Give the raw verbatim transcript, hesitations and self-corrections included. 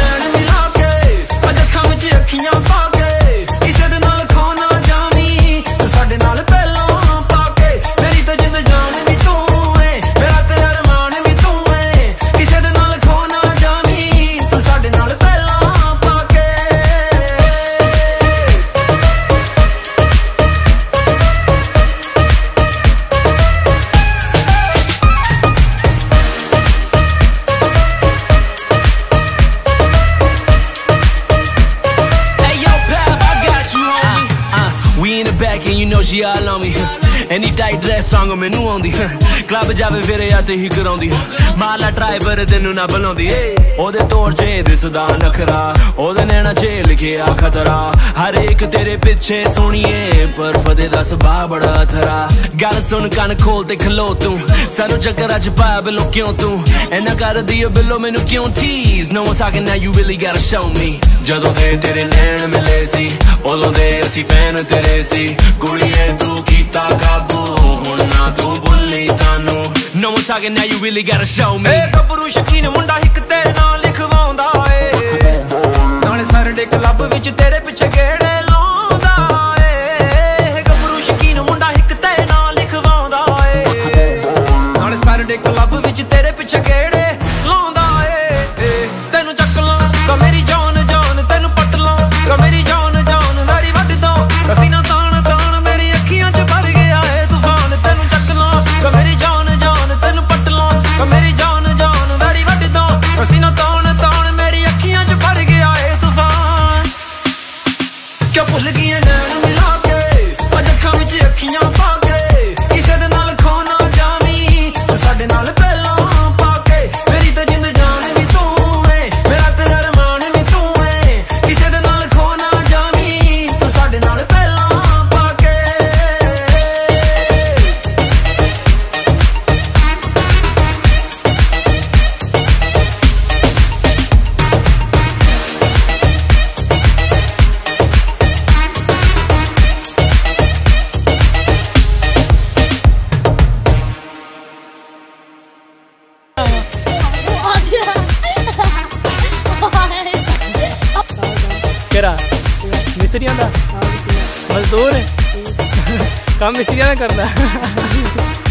नैन मिला के अखियां विच अखियां पा के किसे दे नाल खो ना जावी तू साडे नाल पहलों पाके मेरी तो जिंद जान भी तू है मेरा ते अरमान भी तू है किसे दे नाल खो ना जावी तू साडे नाल पहलों पाके and you know she all on me. Any tight dress song मैनू आउंदी क्लब जावे फिर या ते ही कराउंदी माला ड्राइवर तेनू ना बुलाउंदी ओदे तौर च दिसदा नखरा ओदे नैना च लिखिया खतरा हर एक तेरे पिछे सोनिए पर फते दा सुभाऽ बड़ा थरा गल सुन कन खोल ते खलो तू सानू चक्कर अज पा बिलो क्यों तू इन्ना कर दियो बिलो मैनू क्यों tease no one talking now you really gotta show me जदों दे तेरे नैन मिले सी ओदों दे असी फैन तेरे सी कुड़िए तू कीता काबू हुण ना तू भुल्ली सानू no one talking now you really gotta show me ए गबरू शकीन मुंडा हिक तेरे नाल लिखवाउंदा ए नाले सरडे क्लब विच तेरे पिछे गेड़े लाउंदा ए गबरू शकीन मुंडा हिक तेरे नाल लिखवाउंदा ए नाले सरडे क्लब विच तेरे पिछे गेड़े लाउंदा ए तैनू चक ला का मेरी जान जान तैनू पट ला का मेरी जान जान दारी वड दो सीना तान तान मेरी अखियां च भर गया है तूफान तैनू चक ला का मेरी जान जान तैनू पट ला का मेरी जान जान दारी वड दो सीना तान तान मेरी अखियां च भर गया है तूफान क्या भुल गई नैन मिला के अखियां विच अखियां पा के किसे दे नाल खो ना जावी तू साडे नाल पहलों पाके मेरी तो जिंद जान भी तू है मेरा ते अरमान भी तू है किसे दे नाल खो ना जावी तू साडे नाल पहलों पाके केरा मिस्त्रियां दा मजदूर काम मिस्त्रियां दा करदा